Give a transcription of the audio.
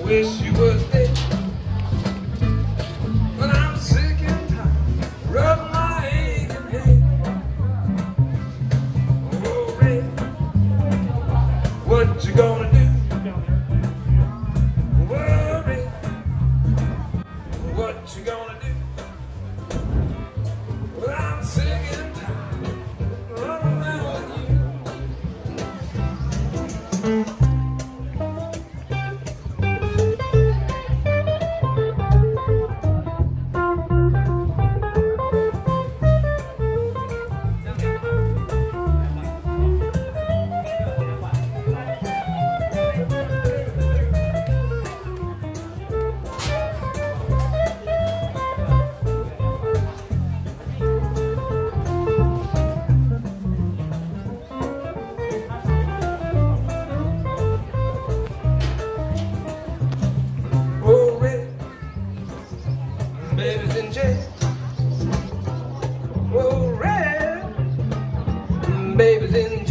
wish you was dead. But I'm sick and tired, rubbing my aching head. Oh, Red, what you gonna do? Oh, Red, what you gonna do? Well, I'm sick and tired, running around with you. Baby's in jail. Oh, Red, baby's in jail.